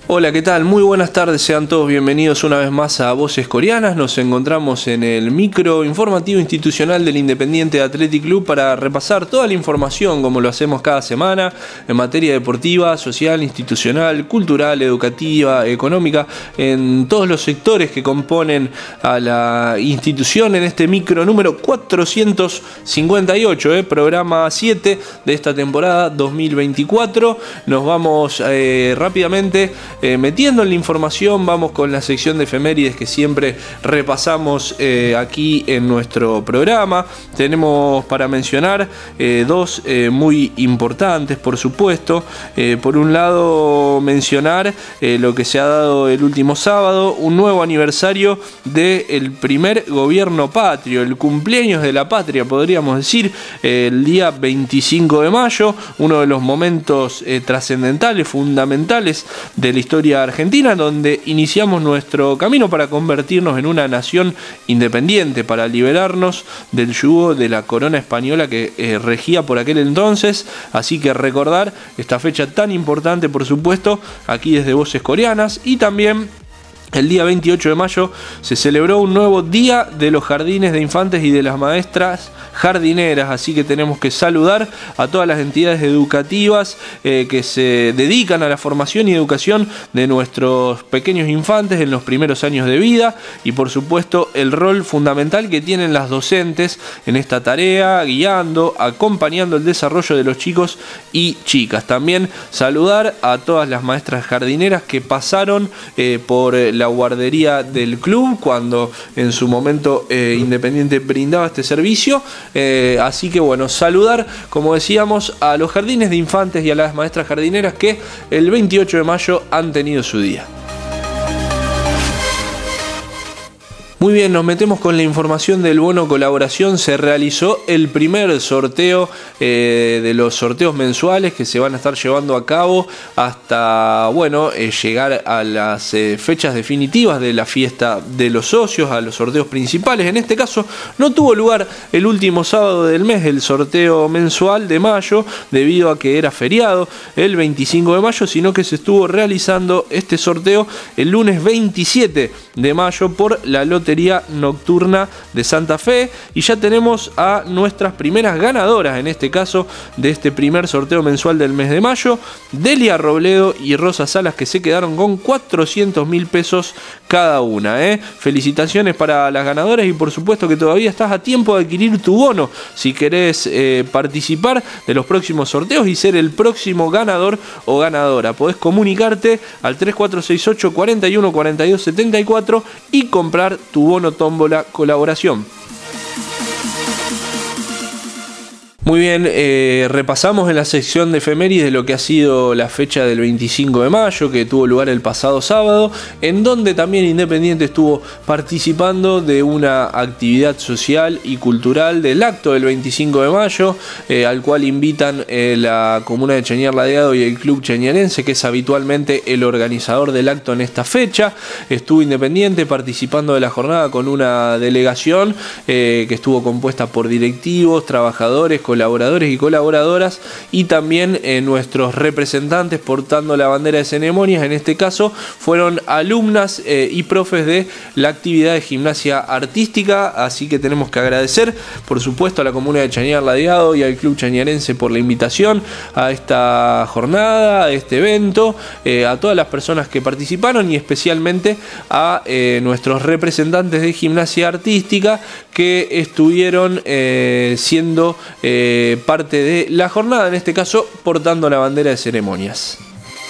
Hola, ¿qué tal? Muy buenas tardes, sean todos bienvenidos una vez más a Voces Coreanas. Nos encontramos en el micro informativo institucional del Independiente Athletic Club para repasar toda la información, como lo hacemos cada semana, en materia deportiva, social, institucional, cultural, educativa, económica, en todos los sectores que componen a la institución en este micro número 458, programa 7 de esta temporada 2024. Nos vamos rápidamente metiendo en la información. Vamos con la sección de efemérides que siempre repasamos aquí en nuestro programa. Tenemos para mencionar dos muy importantes, por supuesto. Por un lado, mencionar lo que se ha dado el último sábado, un nuevo aniversario del primer gobierno patrio, el cumpleaños de la patria, podríamos decir, el día 25 de mayo, uno de los momentos trascendentales, fundamentales de la historia argentina, donde iniciamos nuestro camino para convertirnos en una nación independiente, para liberarnos del yugo de la corona española que regía por aquel entonces. Así que recordar esta fecha tan importante, por supuesto, aquí desde Voces Coreanas. Y también el día 28 de mayo se celebró un nuevo Día de los Jardines de Infantes y de las Maestras Jardineras, así que tenemos que saludar a todas las entidades educativas que se dedican a la formación y educación de nuestros pequeños infantes en los primeros años de vida, y por supuesto el rol fundamental que tienen las docentes en esta tarea, guiando, acompañando el desarrollo de los chicos y chicas. También saludar a todas las maestras jardineras que pasaron por la guardería del club cuando en su momento Independiente brindaba este servicio. Así que bueno, saludar, como decíamos, a los jardines de infantes y a las maestras jardineras que el 28 de mayo han tenido su día. Muy bien, nos metemos con la información del bono colaboración. Se realizó el primer sorteo de los sorteos mensuales que se van a estar llevando a cabo hasta llegar a las fechas definitivas de la fiesta de los socios, a los sorteos principales. En este caso no tuvo lugar el último sábado del mes el sorteo mensual de mayo, debido a que era feriado el 25 de mayo, sino que se estuvo realizando este sorteo el lunes 27 de mayo por la Lotería Nocturna de Santa Fe, y ya tenemos a nuestras primeras ganadoras, en este caso de este primer sorteo mensual del mes de mayo, Delia Robledo y Rosa Salas, que se quedaron con 400.000 pesos cada una. Felicitaciones para las ganadoras, y por supuesto que todavía estás a tiempo de adquirir tu bono si querés participar de los próximos sorteos y ser el próximo ganador o ganadora. Podés comunicarte al 3468 41 42 74 y comprar tu bono tómbola colaboración. Muy bien, repasamos en la sección de efemérides lo que ha sido la fecha del 25 de mayo, que tuvo lugar el pasado sábado, en donde también Independiente estuvo participando de una actividad social y cultural del acto del 25 de mayo, al cual invitan la comuna de Chañar Ladeado y el club chañarense, que es habitualmente el organizador del acto en esta fecha. Estuvo Independiente participando de la jornada con una delegación que estuvo compuesta por directivos, trabajadores, colaboradores y colaboradoras, y también nuestros representantes portando la bandera de ceremonias. En este caso fueron alumnas y profes de la actividad de gimnasia artística, así que tenemos que agradecer por supuesto a la comuna de Chañar Ladeado y al club chañarense por la invitación a esta jornada, a este evento, a todas las personas que participaron, y especialmente a nuestros representantes de gimnasia artística que estuvieron siendo parte de la jornada, en este caso portando la bandera de ceremonias.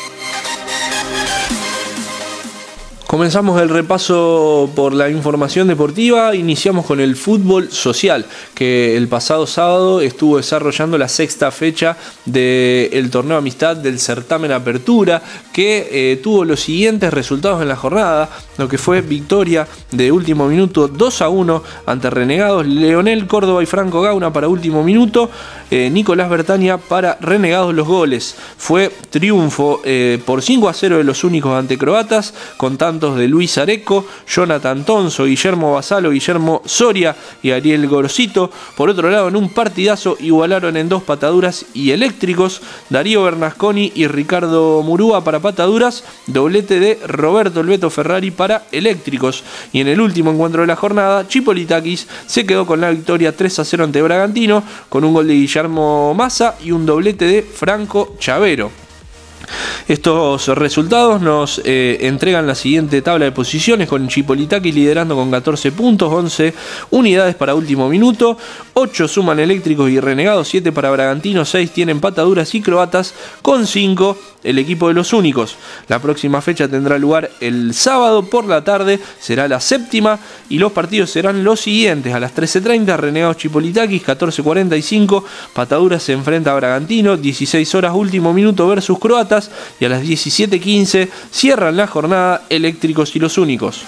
Comenzamos el repaso por la información deportiva. Iniciamos con el fútbol social, que el pasado sábado estuvo desarrollando la sexta fecha del torneo Amistad del certamen Apertura, que tuvo los siguientes resultados en la jornada. lo que fue victoria de último minuto 2-1 ante Renegados. Leonel Córdoba y Franco Gauna para último minuto, Nicolás Bertania para Renegados los goles. Fue triunfo por 5-0 de los únicos ante croatas, con tantos de Luis Areco, Jonathan Tonso, Guillermo Basalo, Guillermo Soria y Ariel Gorosito. Por otro lado, en un partidazo igualaron en 2 pataduras y eléctricos, Darío Bernasconi y Ricardo Murúa para pataduras, doblete de Roberto El Beto Ferrari para eléctricos. Y en el último encuentro de la jornada, Chipolitakis se quedó con la victoria 3-0 ante Bragantino, con un gol de Guillermo Massa y un doblete de Franco Chavero. Estos resultados nos entregan la siguiente tabla de posiciones, con Chipolitakis liderando con 14 puntos, 11 unidades para último minuto, 8 suman eléctricos y Renegados, 7 para Bragantino, 6 tienen pataduras y croatas, con 5 el equipo de los únicos. La próxima fecha tendrá lugar el sábado por la tarde, será la 7ª, y los partidos serán los siguientes: a las 13:30 Renegados Chipolitakis, 14:45 Pataduras se enfrenta a Bragantino, 16 horas último minuto versus croatas, y a las 17:15 cierran la jornada eléctricos y los únicos.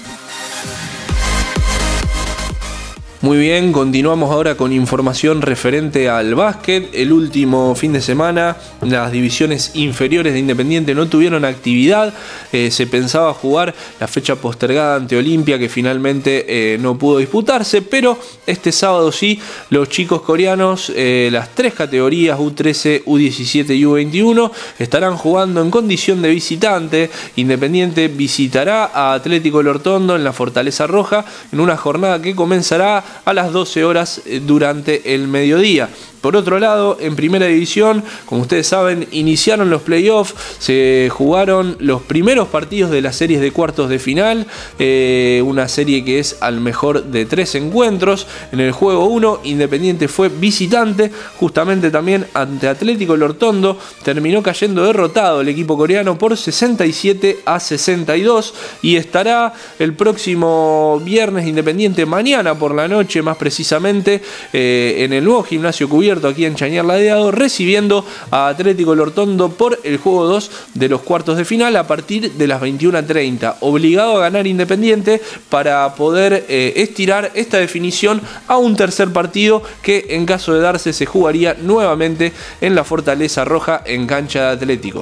Muy bien, continuamos ahora con información referente al básquet. El último fin de semana las divisiones inferiores de Independiente no tuvieron actividad. Se pensaba jugar la fecha postergada ante Olimpia, que finalmente no pudo disputarse, pero este sábado sí, los chicos coreanos, las 3 categorías U13, U17 y U21, estarán jugando en condición de visitante. Independiente visitará a Atlético El Hortondo en la Fortaleza Roja en una jornada que comenzará a las 12 horas durante el mediodía. Por otro lado, en primera división, como ustedes saben, iniciaron los playoffs, se jugaron los primeros partidos de las series de cuartos de final, una serie que es al mejor de 3 encuentros. En el juego 1, Independiente fue visitante, justamente también ante Atlético El Hortondo, terminó cayendo derrotado el equipo coreano por 67-62, y estará el próximo viernes Independiente, mañana por la noche más precisamente, en el nuevo gimnasio cubierto aquí en Chañar Ladeado, recibiendo a Atlético El Hortondo por el juego 2 de los cuartos de final a partir de las 21:30. Obligado a ganar Independiente para poder estirar esta definición a un tercer partido que, en caso de darse, se jugaría nuevamente en la Fortaleza Roja en cancha de Atlético.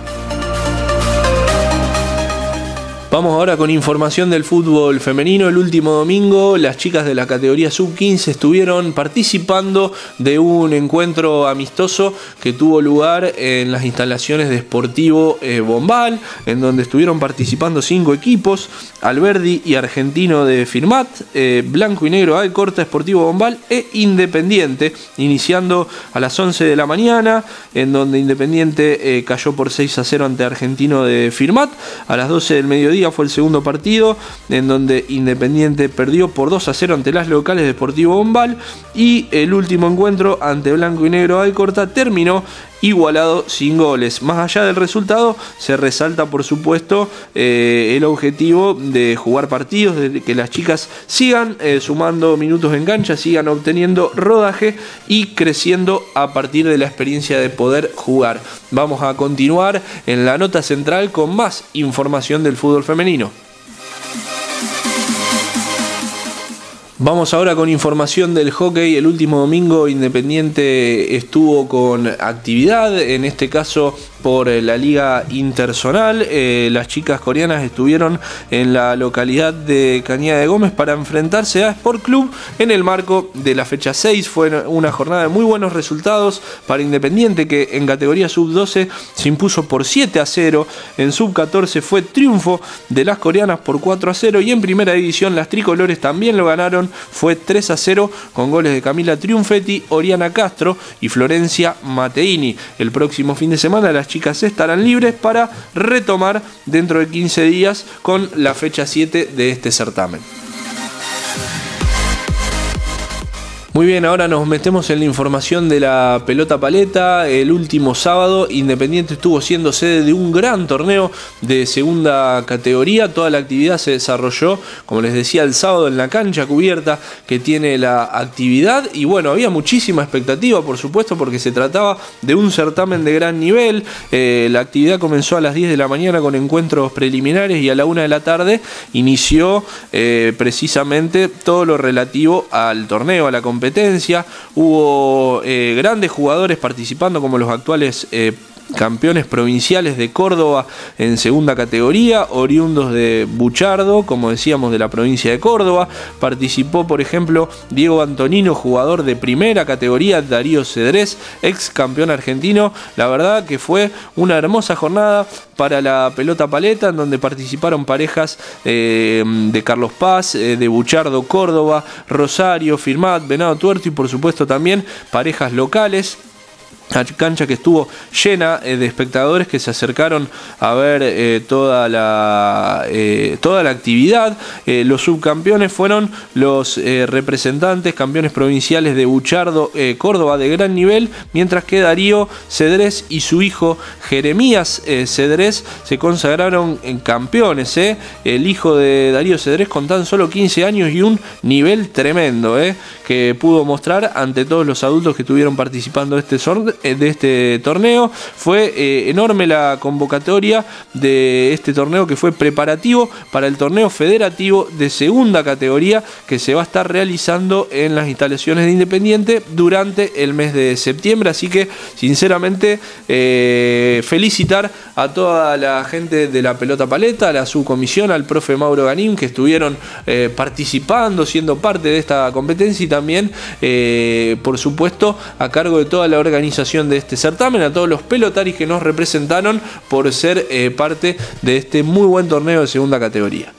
Vamos ahora con información del fútbol femenino. El último domingo las chicas de la categoría sub-15 estuvieron participando de un encuentro amistoso que tuvo lugar en las instalaciones de Sportivo Bombal, en donde estuvieron participando 5 equipos: Alberdi y Argentino de Firmat, Blanco y Negro Alcorta, Sportivo Bombal e Independiente, iniciando a las 11 de la mañana, en donde Independiente cayó por 6-0 ante Argentino de Firmat. A las 12 del mediodía fue el segundo partido, en donde Independiente perdió por 2-0 ante las locales de Sportivo Bombal, y el último encuentro ante Blanco y Negro Alcorta terminó igualado sin goles. Más allá del resultado, se resalta por supuesto el objetivo de jugar partidos, de que las chicas sigan sumando minutos en cancha, sigan obteniendo rodaje y creciendo a partir de la experiencia de poder jugar. Vamos a continuar en la nota central con más información del fútbol femenino. Vamos ahora con información del hockey. El último domingo Independiente estuvo con actividad, en este caso por la Liga Interzonal. Las chicas coreanas estuvieron en la localidad de Cañada de Gómez para enfrentarse a Sport Club en el marco de la fecha 6. Fue una jornada de muy buenos resultados para Independiente, que en categoría sub-12 se impuso por 7-0. En sub-14 fue triunfo de las coreanas por 4-0, y en primera división las tricolores también lo ganaron. Fue 3-0 con goles de Camila Triunfetti, Oriana Castro y Florencia Mateini. El próximo fin de semana las chicas estarán libres para retomar dentro de 15 días con la fecha 7 de este certamen. Muy bien, ahora nos metemos en la información de la pelota paleta. El último sábado, Independiente estuvo siendo sede de un gran torneo de segunda categoría. Toda la actividad se desarrolló, como les decía, el sábado en la cancha cubierta que tiene la actividad. Y bueno, había muchísima expectativa, por supuesto, porque se trataba de un certamen de gran nivel. La actividad comenzó a las 10 de la mañana con encuentros preliminares y a la 1 de la tarde inició precisamente todo lo relativo al torneo, a la competencia. Hubo grandes jugadores participando como los actuales campeones provinciales de Córdoba en segunda categoría, oriundos de Buchardo, como decíamos, de la provincia de Córdoba. Participó, por ejemplo, Diego Antonino, jugador de primera categoría, Darío Cedrés, ex campeón argentino. La verdad que fue una hermosa jornada para la pelota paleta, en donde participaron parejas de Carlos Paz, de Buchardo, Córdoba, Rosario, Firmat, Venado Tuerto y por supuesto también parejas locales. Cancha que estuvo llena de espectadores que se acercaron a ver toda la actividad. Los subcampeones fueron los representantes, campeones provinciales de Buchardo, Córdoba, de gran nivel, mientras que Darío Cedrés y su hijo Jeremías Cedrés se consagraron en campeones. El hijo de Darío Cedrés con tan solo 15 años y un nivel tremendo que pudo mostrar ante todos los adultos que estuvieron participando de este torneo. Fue enorme la convocatoria de este torneo, que fue preparativo para el torneo federativo de segunda categoría que se va a estar realizando en las instalaciones de Independiente durante el mes de septiembre. Así que sinceramente felicitar a toda la gente de la pelota paleta, a la subcomisión, al profe Mauro Ganín, que estuvieron participando, siendo parte de esta competencia, y también por supuesto a cargo de toda la organización de este certamen, a todos los pelotaris que nos representaron por ser parte de este muy buen torneo de segunda categoría.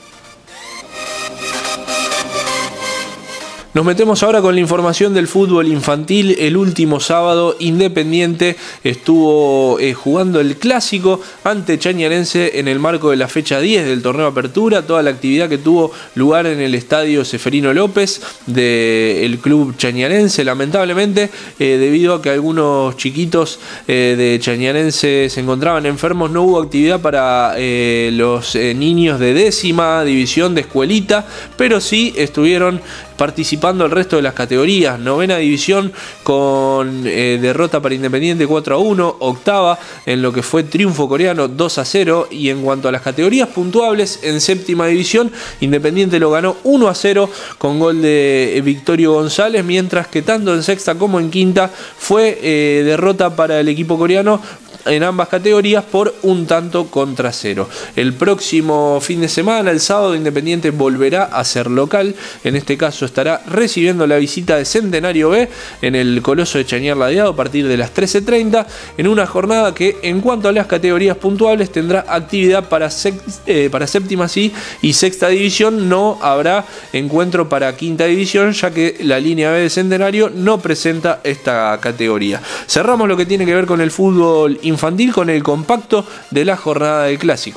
Nos metemos ahora con la información del fútbol infantil. El último sábado, Independiente estuvo jugando el clásico ante Chañarense en el marco de la fecha 10 del torneo Apertura. Toda la actividad que tuvo lugar en el estadio Seferino López del club chañarense. Lamentablemente, debido a que algunos chiquitos de Chañarense se encontraban enfermos, no hubo actividad para los niños de 10ª división de escuelita, pero sí estuvieron participando el resto de las categorías. 9ª división con derrota para Independiente 4-1, 8ª en lo que fue triunfo coreano 2-0, y en cuanto a las categorías puntuables, en 7ª división Independiente lo ganó 1-0 con gol de Victorio González, mientras que tanto en sexta como en quinta fue derrota para el equipo coreano en ambas categorías por 1-0. El próximo fin de semana, el sábado, Independiente volverá a ser local. En este caso estará recibiendo la visita de Centenario B en el Coloso de Chañar Ladeado a partir de las 13:30, en una jornada que, en cuanto a las categorías puntuables, tendrá actividad para séptima y sexta división. No habrá encuentro para quinta división, ya que la línea B de Centenario no presenta esta categoría. Cerramos lo que tiene que ver con el fútbol infantil con el compacto de la jornada del clásico.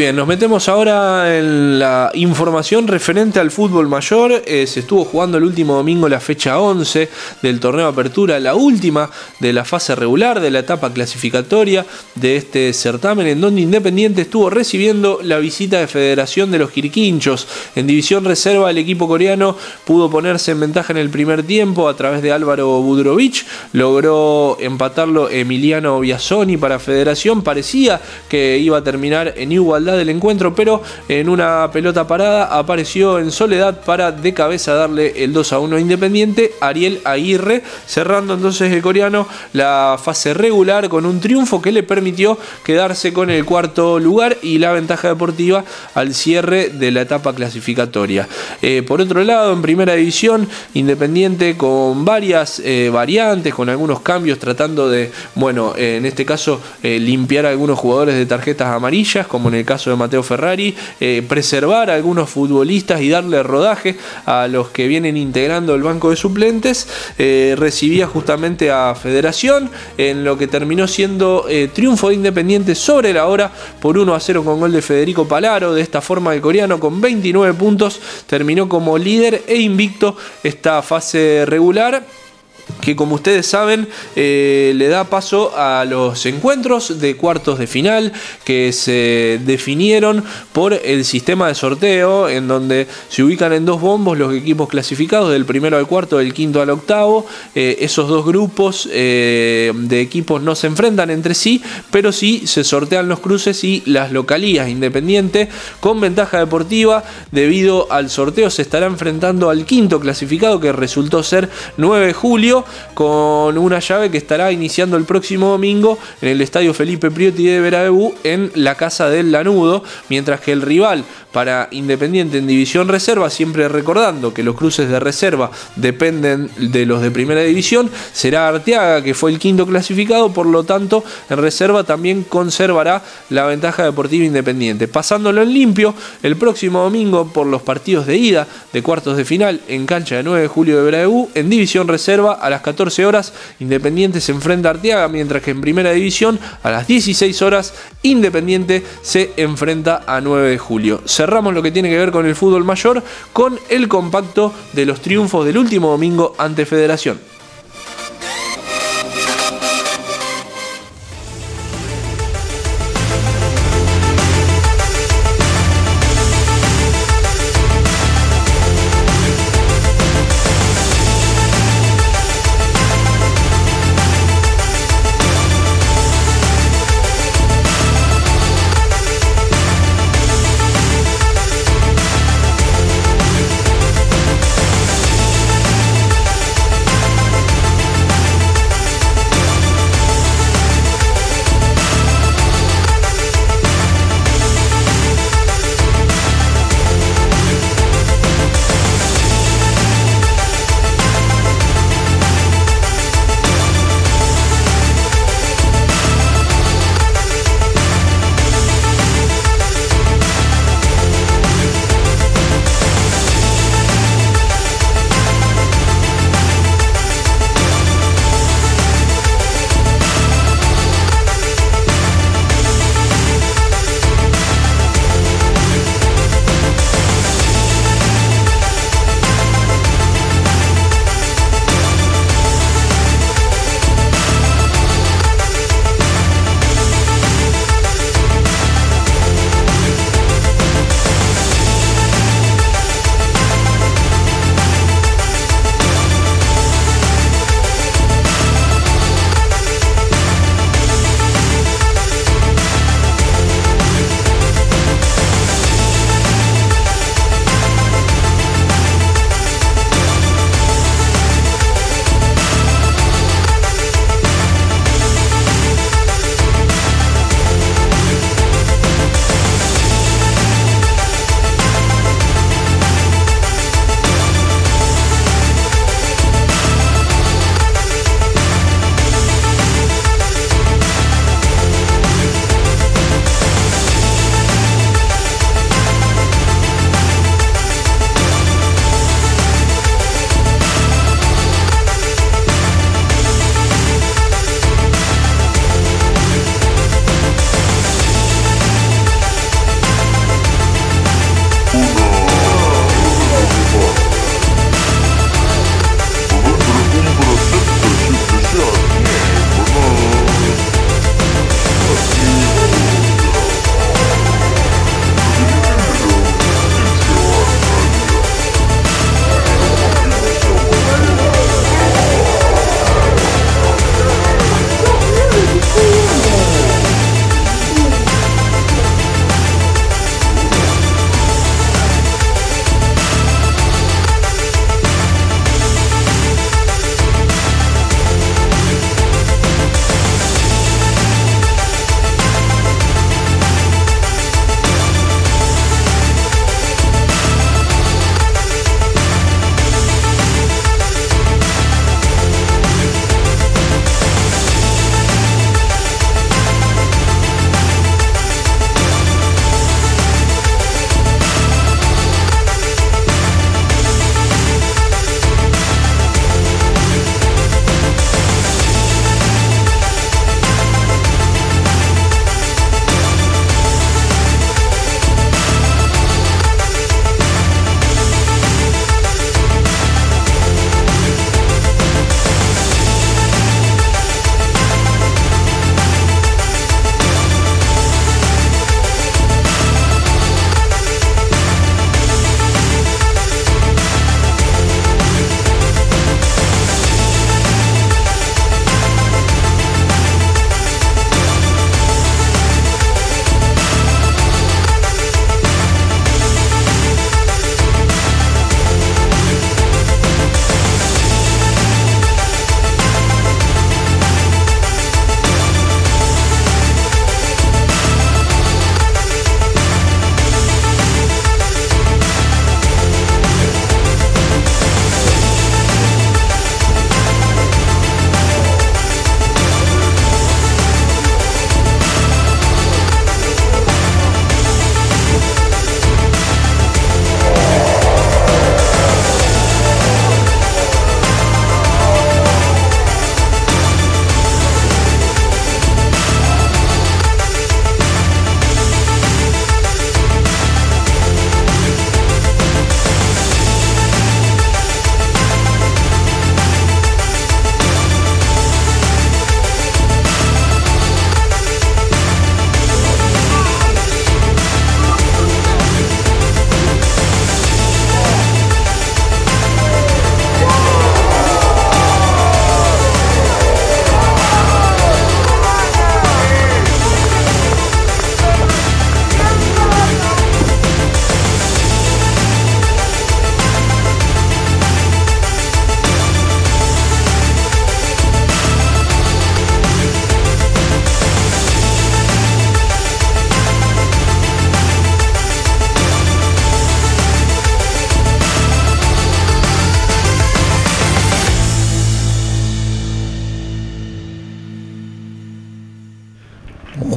bien, nos metemos ahora en la información referente al fútbol mayor. Se estuvo jugando el último domingo la fecha 11 del torneo Apertura, la última de la fase regular de la etapa clasificatoria de este certamen, en donde Independiente estuvo recibiendo la visita de Federación de los Quirquinchos. En división reserva, el equipo coreano pudo ponerse en ventaja en el primer tiempo a través de Álvaro Budrovich. Logró empatarlo Emiliano Biasoni para Federación. Parecía que iba a terminar en igualdad del encuentro, pero en una pelota parada apareció en soledad para de cabeza darle el 2-1 a Independiente, Ariel Aguirre, cerrando entonces el coreano la fase regular con un triunfo que le permitió quedarse con el cuarto lugar y la ventaja deportiva al cierre de la etapa clasificatoria. Por otro lado, en primera división, Independiente con varias variantes, con algunos cambios, tratando de, bueno, en este caso limpiar a algunos jugadores de tarjetas amarillas, como en el caso de Mateo Ferrari, preservar a algunos futbolistas y darle rodaje a los que vienen integrando el banco de suplentes. Recibía justamente a Federación en lo que terminó siendo triunfo de Independiente sobre la hora por 1-0 con gol de Federico Palaro. De esta forma, el coreano con 29 puntos terminó como líder e invicto esta fase regular, que, como ustedes saben, le da paso a los encuentros de cuartos de final que se definieron por el sistema de sorteo, en donde se ubican en dos bombos los equipos clasificados del primero al cuarto, del quinto al octavo. Esos dos grupos de equipos no se enfrentan entre sí, pero sí se sortean los cruces y las localías. Independiente, con ventaja deportiva debido al sorteo, se estará enfrentando al quinto clasificado, que resultó ser 9 de julio, con una llave que estará iniciando el próximo domingo en el estadio Felipe Priotti de Beraú, en la casa del Lanudo, mientras que el rival para Independiente en división reserva, siempre recordando que los cruces de reserva dependen de los de primera división, será Arteaga, que fue el quinto clasificado. Por lo tanto, en reserva también conservará la ventaja deportiva Independiente. Pasándolo en limpio, el próximo domingo por los partidos de ida de cuartos de final en cancha de 9 de julio de Beraú, en división reserva a las 14 horas Independiente se enfrenta a Arteaga, mientras que en primera división a las 16 horas Independiente se enfrenta a 9 de julio. Cerramos lo que tiene que ver con el fútbol mayor con el compacto de los triunfos del último domingo ante Federación.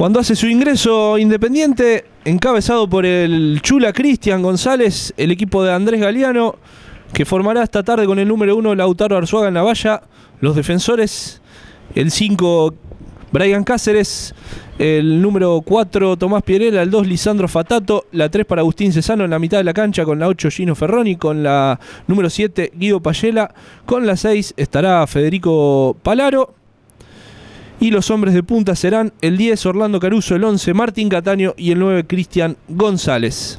Cuando hace su ingreso Independiente, encabezado por el Chula Cristian González, el equipo de Andrés Galeano, que formará esta tarde con el número 1 Lautaro Arzuaga en la valla, los defensores, el 5 Brian Cáceres, el número 4 Tomás Pierela, el 2 Lisandro Fatato, la 3 para Agustín Cesano en la mitad de la cancha, con la 8 Gino Ferroni, con la número 7 Guido Payela, con la 6 estará Federico Palaro. Y los hombres de punta serán el 10 Orlando Caruso, el 11 Martín Cataño y el 9 Cristian González.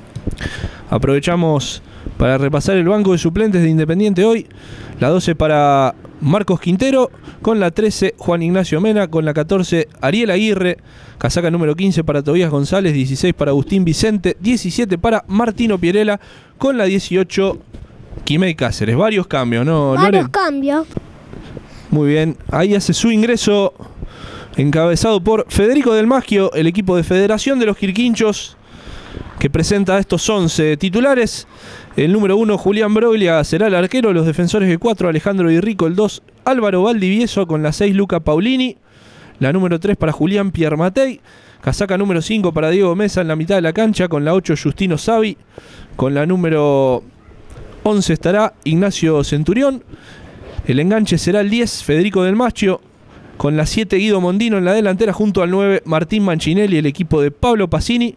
Aprovechamos para repasar el banco de suplentes de Independiente hoy. La 12 para Marcos Quintero, con la 13 Juan Ignacio Mena, con la 14 Ariel Aguirre, casaca número 15 para Tobías González, 16 para Agustín Vicente, 17 para Martino Pierela, con la 18 Quimei Cáceres. Varios cambios, ¿no? Varios cambios. Muy bien, ahí hace su ingreso encabezado por Federico Del Maschio, el equipo de Federación de los Quirquinchos, que presenta a estos 11 titulares. El número 1 Julián Broglia será el arquero, los defensores el 4 Alejandro Di Rico, el 2 Álvaro Valdivieso, con la 6 Luca Paulini, la número 3 para Julián Piermatei, casaca número 5 para Diego Mesa en la mitad de la cancha, con la 8 Justino Savi, con la número 11 estará Ignacio Centurión. El enganche será el 10 Federico Del Maschio, con la 7 Guido Mondino en la delantera, junto al 9 Martín Manchinelli, el equipo de Pablo Pacini,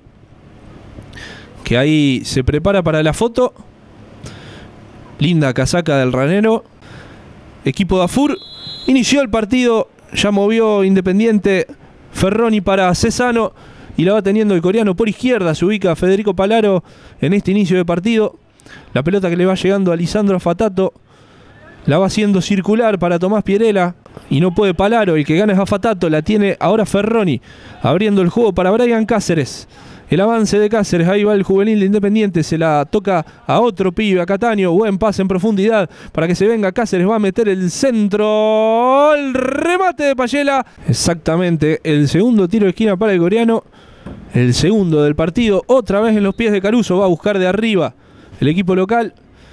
que ahí se prepara para la foto. Linda casaca del ranero. Equipo de Afur inició el partido, ya movió Independiente Ferroni para Cesano y la va teniendo el coreano por izquierda. Se ubica Federico Palaro en este inicio de partido. La pelota que le va llegando a Lisandro Fatato la va haciendo circular para Tomás Pierela y no puede Palaro. El que gana es a Fatato, la tiene ahora Ferroni, abriendo el juego para Brian Cáceres. El avance de Cáceres, ahí va el juvenil de Independiente, se la toca a otro pibe, a Cataño. Buen pase en profundidad para que se venga Cáceres, va a meter el centro, el remate de Payela. Exactamente, el segundo tiro de esquina para el coreano, el segundo del partido, otra vez en los pies de Caruso, va a buscar de arriba el equipo local.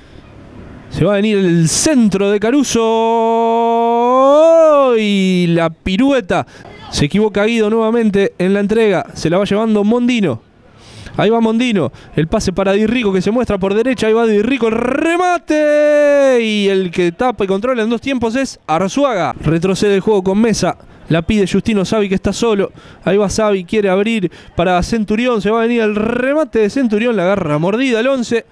Se va a venir el centro de Caruso y la pirueta. Se equivoca Guido nuevamente en la entrega. Se la va llevando Mondino. Ahí va Mondino. El pase para Di Rico que se muestra por derecha. Ahí va Di Rico. El remate. Y el que tapa y controla en dos tiempos es Arzuaga. Retrocede el juego con Mesa. La pide Justino Savi que está solo. Ahí va Savi. Quiere abrir para Centurión. Se va a venir el remate de Centurión. La agarra mordida el 11.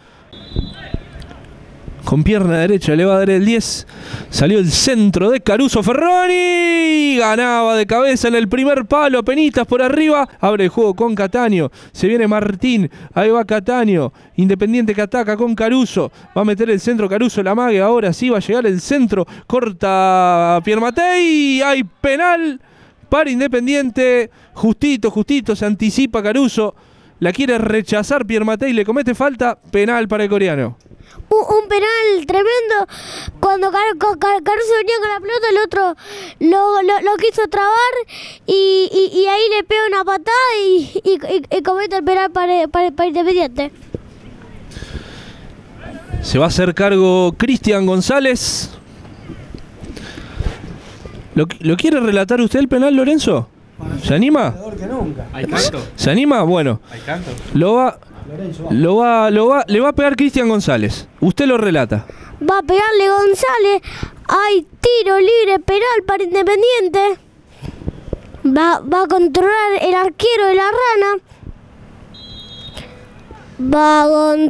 Con pierna derecha le va a dar el 10. Salió el centro de Caruso Ferroni. Ganaba de cabeza en el primer palo. Penitas por arriba. Abre el juego con Cataño. Se viene Martín. Ahí va Cataño. Independiente que ataca con Caruso. Va a meter el centro Caruso. La mague. Ahora sí va a llegar el centro. Corta Piermatei. Hay penal para Independiente. Justito. Se anticipa Caruso. La quiere rechazar Piermatei. Le comete falta. Penal para el coreano. Un penal tremendo. Cuando Caruso venía con la pelota, el otro lo quiso trabar y ahí le pega una patada y comete el penal para Independiente. Se va a hacer cargo Cristian González. ¿Lo quiere relatar usted el penal, Lorenzo? ¿Se anima? ¿Se anima? Bueno. Le va a pegar Cristian González. Usted lo relata. Va a pegarle González. Hay tiro libre penal para Independiente. Va a controlar el arquero de la Rana. Va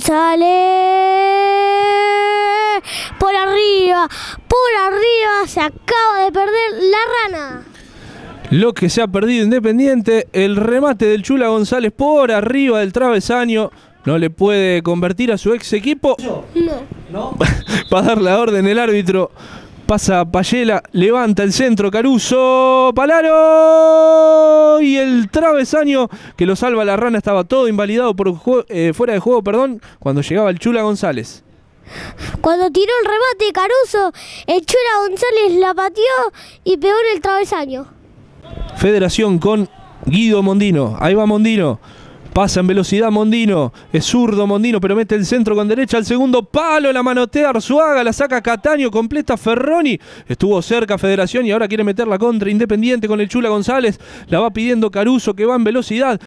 González. Por arriba. Se acaba de perder la Rana. Lo que se ha perdido Independiente, el remate del Chula González por arriba del travesaño. No le puede convertir a su ex equipo. No. Va a dar la orden el árbitro. Pasa Payela, levanta el centro Caruso, Palaro. Y el travesaño que lo salva la Rana estaba todo invalidado por fuera de juego, cuando llegaba el Chula González. Cuando tiró el remate Caruso, el Chula González la pateó y pegó en el travesaño. Federación con Guido Mondino. Ahí va Mondino. Pasa en velocidad Mondino. Es zurdo Mondino, pero mete el centro con derecha al segundo palo. La manotea Arzuaga, la saca Cataño, completa Ferroni. Estuvo cerca Federación y ahora quiere meterla contra Independiente con el Chula González. La va pidiendo Caruso, que va en velocidad.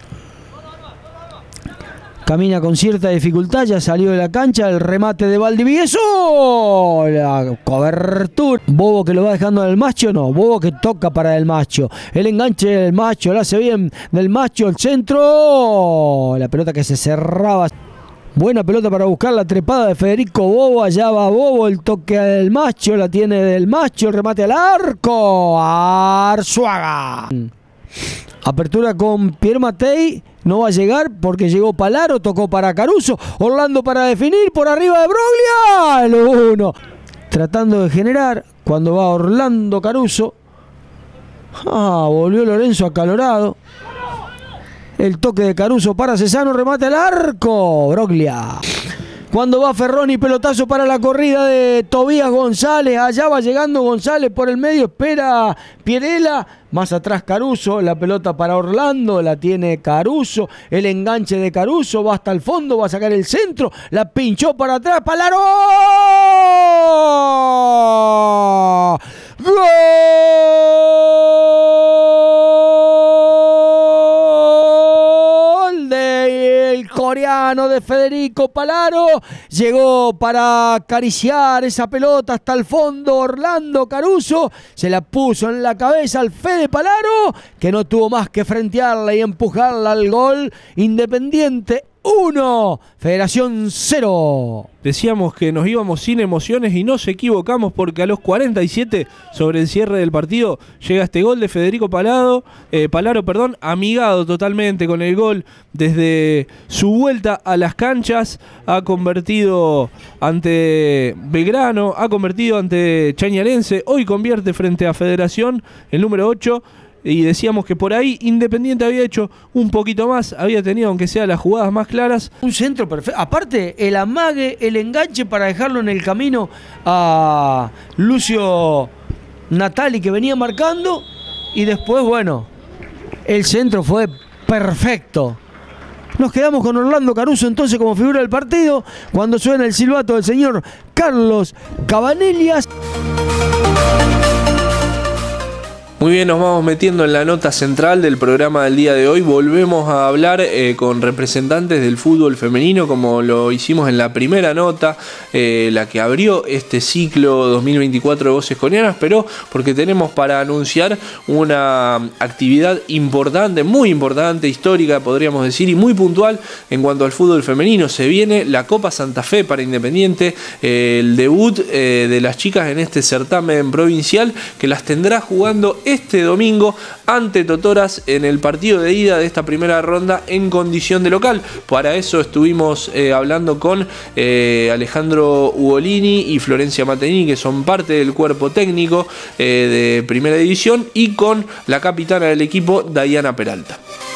Camina con cierta dificultad, ya salió de la cancha, el remate de Valdivieso, la cobertura. Bobo que lo va dejando del Macho, no, Bobo que toca para el Macho. El enganche del Macho, la hace bien del Macho, el centro, la pelota que se cerraba. Buena pelota para buscar la trepada de Federico Bobo, allá va Bobo, el toque del Macho, la tiene del Macho, el remate al arco, Arzuaga. Apertura con Pierre Matei, no va a llegar porque llegó Palaro, tocó para Caruso, Orlando para definir, por arriba de Broglia, el 1. Tratando de generar, cuando va Orlando Caruso, volvió Lorenzo acalorado. El toque de Caruso para Cesano, remate al arco, Broglia. Cuando va Ferroni, pelotazo para la corrida de Tobías González. Allá va llegando González por el medio. Espera Pierela. Más atrás Caruso. La pelota para Orlando. La tiene Caruso. El enganche de Caruso. Va hasta el fondo. Va a sacar el centro. La pinchó para atrás. ¡Palaro! ¡Gol! Del coreano de Federico Palaro. Llegó para acariciar esa pelota hasta el fondo Orlando Caruso. Se la puso en la cabeza al Fede Palaro, que no tuvo más que frentearla y empujarla al gol. Independiente 1, Federación 0. Decíamos que nos íbamos sin emociones y nos equivocamos, porque a los 47, sobre el cierre del partido, llega este gol de Federico Palaro, amigado totalmente con el gol desde su vuelta a las canchas. Ha convertido ante Belgrano, ha convertido ante Chañarense, hoy convierte frente a Federación, el número 8. Y decíamos que por ahí Independiente había hecho un poquito más, había tenido aunque sea las jugadas más claras. Un centro perfecto, aparte el amague, el enganche para dejarlo en el camino a Lucio Natali, que venía marcando, y después, bueno, el centro fue perfecto. Nos quedamos con Orlando Caruso entonces como figura del partido, cuando suena el silbato del señor Carlos Cabanellas. Muy bien, nos vamos metiendo en la nota central del programa del día de hoy. Volvemos a hablar con representantes del fútbol femenino, como lo hicimos en la primera nota, la que abrió este ciclo 2024 de Voces Coreanas, pero porque tenemos para anunciar una actividad importante, muy importante, histórica podríamos decir, y muy puntual en cuanto al fútbol femenino. Se viene la Copa Santa Fe para Independiente, el debut de las chicas en este certamen provincial, que las tendrá jugando este domingo ante Totoras en el partido de ida de esta primera ronda en condición de local. Para eso estuvimos hablando con Alejandro Ugolini y Florencia Matenini, que son parte del cuerpo técnico de Primera División, y con la capitana del equipo, Dayana Peralta.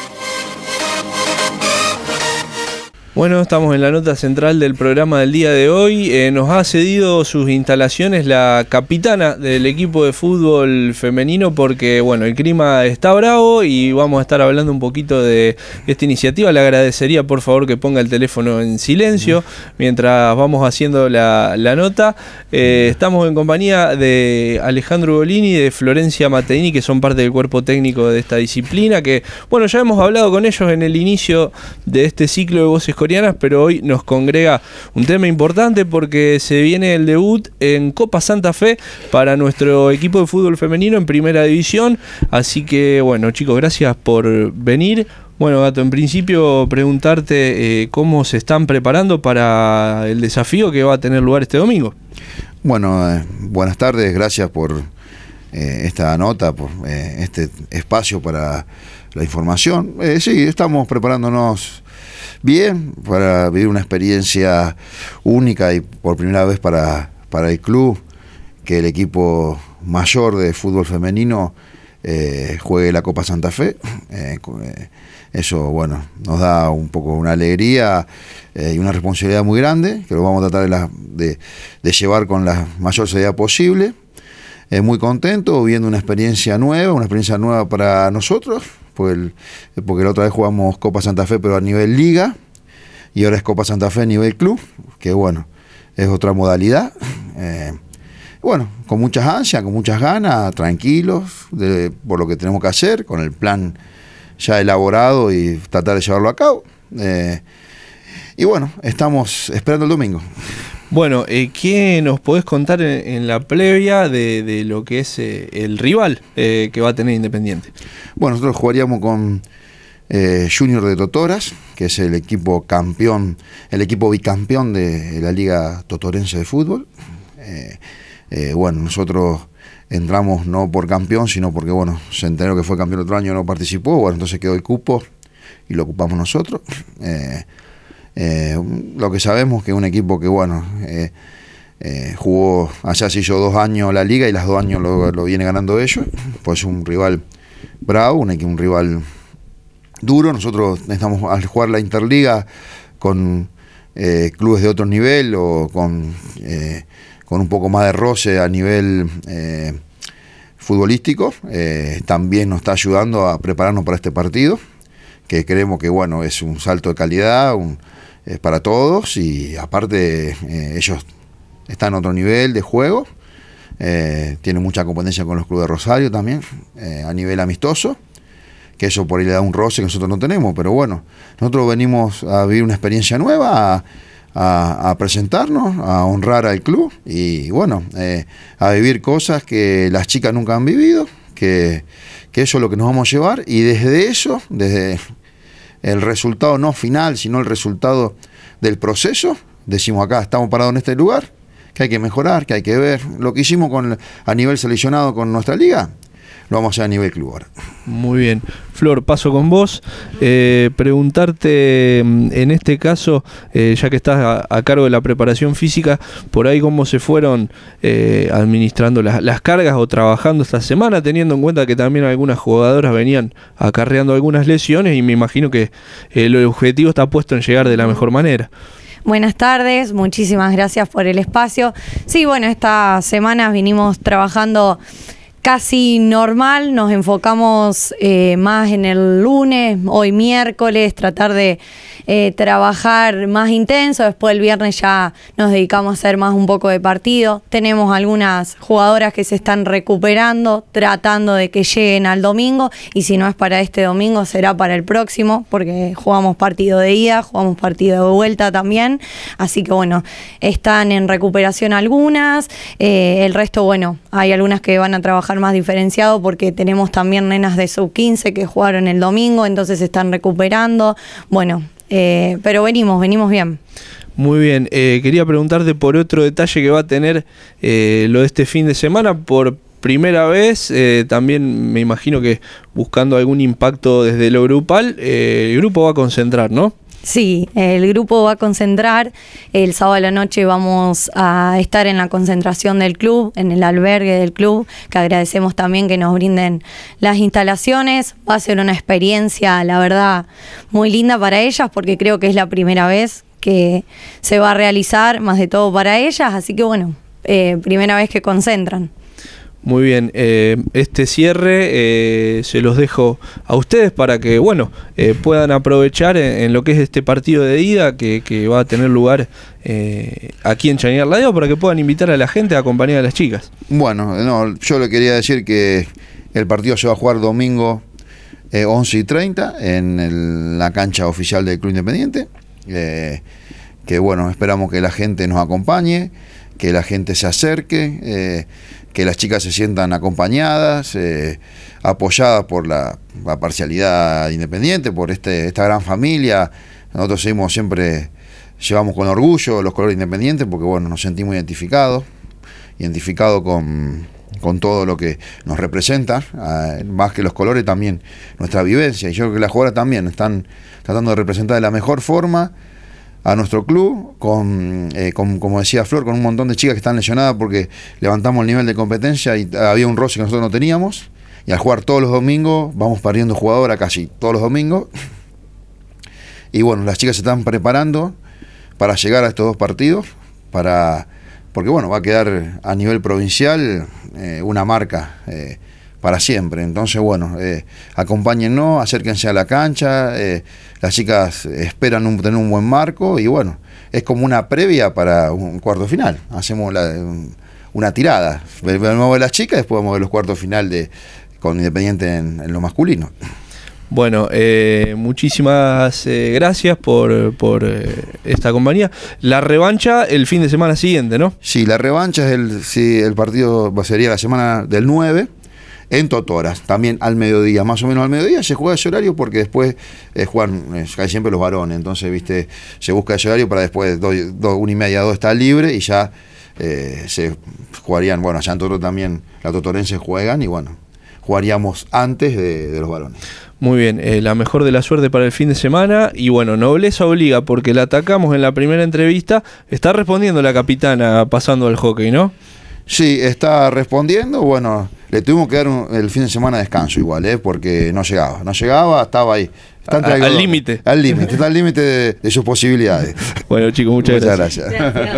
Bueno, estamos en la nota central del programa del día de hoy. Nos ha cedido sus instalaciones la capitana del equipo de fútbol femenino, porque bueno, el clima está bravo y vamos a estar hablando un poquito de esta iniciativa. Le agradecería por favor que ponga el teléfono en silencio mientras vamos haciendo la nota. Estamos en compañía de Alejandro Ugolini y de Florencia Matenini, que son parte del cuerpo técnico de esta disciplina, que bueno, ya hemos hablado con ellos en el inicio de este ciclo de Voces Coreanas, pero hoy nos congrega un tema importante porque se viene el debut en Copa Santa Fe para nuestro equipo de fútbol femenino en Primera División. Así que bueno, chicos, gracias por venir. Bueno, Gato, en principio preguntarte cómo se están preparando para el desafío que va a tener lugar este domingo. Bueno, buenas tardes, gracias por esta nota, por este espacio para la información. Sí, estamos preparándonos bien para vivir una experiencia única y por primera vez para el club, que el equipo mayor de fútbol femenino juegue la Copa Santa Fe. Eso, bueno, nos da un poco una alegría y una responsabilidad muy grande, que lo vamos a tratar de llevar con la mayor seriedad posible. Muy contento, viendo una experiencia nueva para nosotros, porque la otra vez jugamos Copa Santa Fe, pero a nivel liga, y ahora es Copa Santa Fe a nivel club, que bueno, es otra modalidad. Bueno, con muchas ansias, con muchas ganas, tranquilos por lo que tenemos que hacer, con el plan ya elaborado y tratar de llevarlo a cabo. Y bueno, estamos esperando el domingo. Bueno, ¿qué nos podés contar en la previa de lo que es el rival que va a tener Independiente? Bueno, nosotros jugaríamos con Junior de Totoras, que es el equipo campeón, el equipo bicampeón de la Liga Totorense de Fútbol. Bueno, nosotros entramos no por campeón, sino porque, bueno, Centenario, que fue campeón otro año, no participó, bueno, entonces quedó el cupo y lo ocupamos nosotros. Lo que sabemos que es un equipo que, bueno, jugó, allá se hizo 2 años la liga y las 2 años lo viene ganando ellos, pues un rival bravo, un rival duro. Nosotros estamos al jugar la Interliga con clubes de otro nivel o con un poco más de roce a nivel futbolístico, también nos está ayudando a prepararnos para este partido, que creemos que, bueno, es un salto de calidad para todos, y aparte ellos están en otro nivel de juego, tienen mucha competencia con los clubes de Rosario también, a nivel amistoso, que eso por ahí le da un roce que nosotros no tenemos, pero bueno, nosotros venimos a vivir una experiencia nueva, a presentarnos, a honrar al club y bueno, a vivir cosas que las chicas nunca han vivido, que eso es lo que nos vamos a llevar, y desde eso, desde el resultado no final, sino el resultado del proceso, decimos acá, estamos parados en este lugar, que hay que mejorar, que hay que ver. Lo que hicimos a nivel seleccionado con nuestra liga, lo vamos a hacer a nivel club ahora. Muy bien. Flor, paso con vos. Preguntarte, en este caso, ya que estás a cargo de la preparación física, por ahí cómo se fueron administrando las cargas o trabajando esta semana, teniendo en cuenta que también algunas jugadoras venían acarreando algunas lesiones, y me imagino que el objetivo está puesto en llegar de la mejor manera. Buenas tardes, muchísimas gracias por el espacio. Sí, bueno, estas semanas vinimos trabajando casi normal, nos enfocamos más en el lunes, hoy miércoles, tratar de trabajar más intenso. Después el viernes ya nos dedicamos a hacer más un poco de partido. Tenemos algunas jugadoras que se están recuperando, tratando de que lleguen al domingo, y si no es para este domingo será para el próximo, porque jugamos partido de ida, jugamos partido de vuelta también, así que bueno, están en recuperación algunas, el resto, bueno, hay algunas que van a trabajar más diferenciado porque tenemos también nenas de sub-15 que jugaron el domingo, entonces se están recuperando, bueno, pero venimos bien. Muy bien, quería preguntarte por otro detalle que va a tener lo de este fin de semana. Por primera vez, también me imagino que buscando algún impacto desde lo grupal, el grupo va a concentrar, ¿no? Sí, el grupo va a concentrar. El sábado a la noche vamos a estar en la concentración del club, en el albergue del club, que agradecemos también que nos brinden las instalaciones. Va a ser una experiencia, la verdad, muy linda para ellas, porque creo que es la primera vez que se va a realizar, más de todo para ellas, así que bueno, primera vez que concentran. Muy bien, este cierre se los dejo a ustedes para que, bueno, puedan aprovechar en lo que es este partido de ida que va a tener lugar aquí en Chañar La Deva, para que puedan invitar a la gente a acompañar a las chicas. Bueno, no, yo le quería decir que el partido se va a jugar domingo 11:30 en la cancha oficial del Club Independiente, que bueno, esperamos que la gente nos acompañe, que la gente se acerque, que las chicas se sientan acompañadas, apoyadas por la parcialidad Independiente, por esta gran familia. Nosotros llevamos con orgullo los colores Independientes, porque bueno, nos sentimos identificados con todo lo que nos representa, más que los colores también nuestra vivencia, y yo creo que las jugadoras también están tratando de representar de la mejor forma a nuestro club, como decía Flor, con un montón de chicas que están lesionadas porque levantamos el nivel de competencia y había un roce que nosotros no teníamos, y al jugar todos los domingos vamos perdiendo jugadoras casi todos los domingos, y bueno, las chicas se están preparando para llegar a estos 2 partidos, porque bueno, va a quedar a nivel provincial una marca para siempre. Entonces, bueno, acompáñennos, acérquense a la cancha, las chicas esperan tener un buen marco y bueno, es como una previa para un cuarto final. Hacemos una tirada. Vamos a ver las chicas, después vamos a ver los cuartos final con Independiente en lo masculino. Bueno, muchísimas gracias por esta compañía. La revancha el fin de semana siguiente, ¿no? Sí, la revancha es el partido sería la semana del 9 en Totoras, también al mediodía, más o menos al mediodía se juega ese horario porque después juegan casi siempre los varones, entonces viste se busca ese horario para después 1:30, 2 estar libre y ya se jugarían, bueno, allá en Totoro también las totorenses juegan y bueno, jugaríamos antes de los varones. Muy bien, la mejor de la suerte para el fin de semana y bueno, nobleza obliga porque la atacamos en la primera entrevista, está respondiendo la capitana pasando al hockey, ¿no? Sí, está respondiendo, bueno, le tuvimos que dar el fin de semana de descanso igual, porque no llegaba, estaba ahí. Al límite. Al límite, está al límite de sus posibilidades. Bueno chicos, muchas gracias.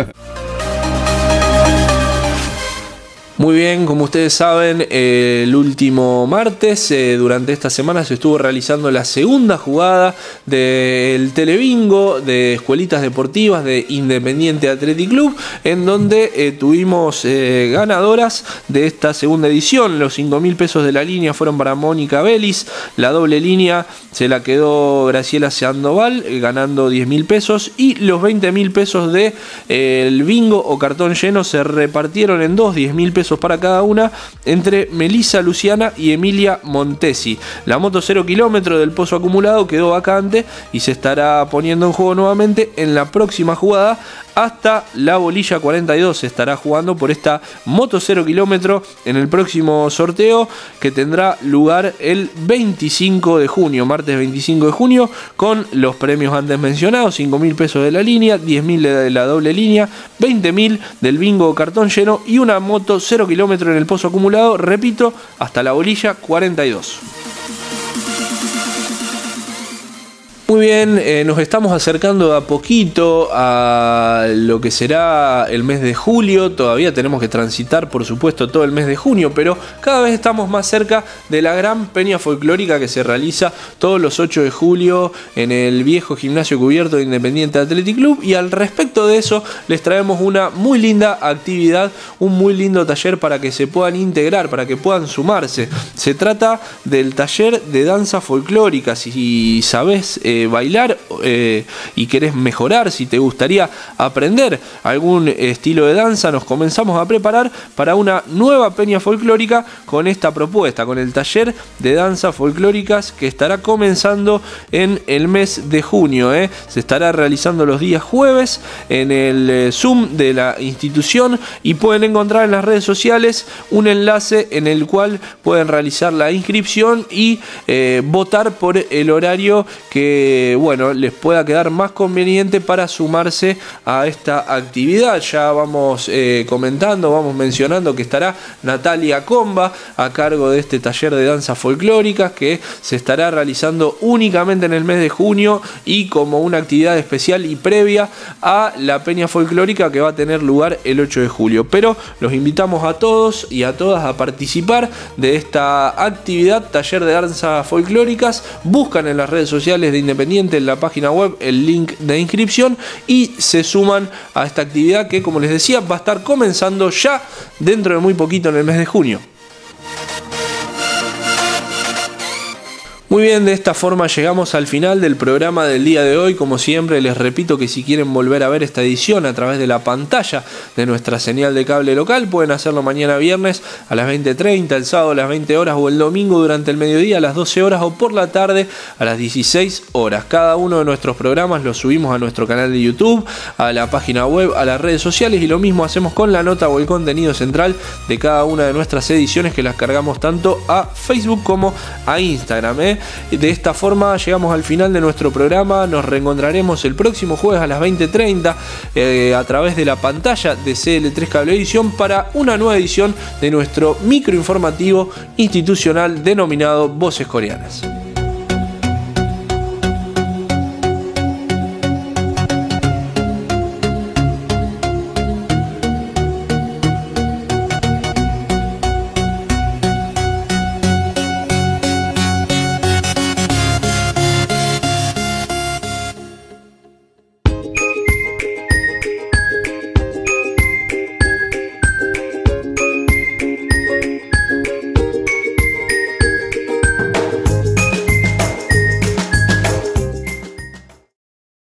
Muy bien, como ustedes saben, el último martes, durante esta semana se estuvo realizando la segunda jugada del Telebingo de Escuelitas Deportivas de Independiente Athletic Club, en donde tuvimos ganadoras de esta segunda edición. Los 5.000 pesos de la línea fueron para Mónica Vélez, la doble línea se la quedó Graciela Sandoval, ganando 10.000 pesos, y los 20.000 pesos del bingo o cartón lleno se repartieron en 10.000 pesos para cada una entre Melissa Luciana y Emilia Montesi. La moto 0 kilómetro del pozo acumulado quedó vacante y se estará poniendo en juego nuevamente en la próxima jugada. Hasta la bolilla 42 se estará jugando por esta moto 0 kilómetro en el próximo sorteo que tendrá lugar el 25 de junio, martes 25 de junio, con los premios antes mencionados: 5.000 pesos de la línea, 10.000 de la doble línea, 20.000 del bingo cartón lleno y una moto 0 kilómetro en el pozo acumulado, repito, hasta la bolilla 42. Muy bien, nos estamos acercando a poquito a lo que será el mes de julio. Todavía tenemos que transitar, por supuesto, todo el mes de junio, pero cada vez estamos más cerca de la gran peña folclórica que se realiza todos los 8 de julio en el viejo gimnasio cubierto de Independiente Athletic Club. Y al respecto de eso, les traemos una muy linda actividad, un muy lindo taller para que se puedan integrar, para que puedan sumarse. Se trata del taller de danza folclórica. Si sabés bailar y querés mejorar, si te gustaría aprender algún estilo de danza, nos comenzamos a preparar para una nueva peña folclórica con esta propuesta, con el taller de danza folclóricas que estará comenzando en el mes de junio. Se estará realizando los días jueves en el Zoom de la institución y pueden encontrar en las redes sociales un enlace en el cual pueden realizar la inscripción y votar por el horario que les pueda quedar más conveniente para sumarse a esta actividad. Ya vamos comentando, vamos mencionando que estará Natalia Comba a cargo de este taller de danzas folclóricas que se estará realizando únicamente en el mes de junio y como una actividad especial y previa a la peña folclórica que va a tener lugar el 8 de julio. Pero los invitamos a todos y a todas a participar de esta actividad, taller de danzas folclóricas. Buscan en las redes sociales de Independiente, en la página web, el link de inscripción y se suman a esta actividad que, como les decía, va a estar comenzando ya dentro de muy poquito en el mes de junio. Muy bien, de esta forma llegamos al final del programa del día de hoy. Como siempre, les repito que si quieren volver a ver esta edición a través de la pantalla de nuestra señal de cable local, pueden hacerlo mañana viernes a las 20:30, el sábado a las 20 horas o el domingo durante el mediodía a las 12 horas o por la tarde a las 16 horas. Cada uno de nuestros programas los subimos a nuestro canal de YouTube, a la página web, a las redes sociales y lo mismo hacemos con la nota o el contenido central de cada una de nuestras ediciones que las cargamos tanto a Facebook como a Instagram. De esta forma llegamos al final de nuestro programa. Nos reencontraremos el próximo jueves a las 20:30 a través de la pantalla de CL3 Cablevisión para una nueva edición de nuestro microinformativo institucional denominado Voces Coreanas.